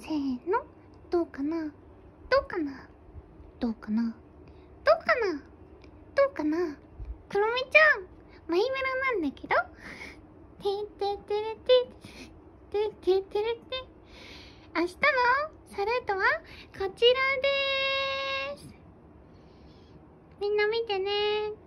せーの。どうかな、どうかな、どうかな、どうかな、どうかな。クロミちゃん、マイメロなんだけど。てててれて、てててれて。明日のサルートはこちらでーす。みんな見てねー。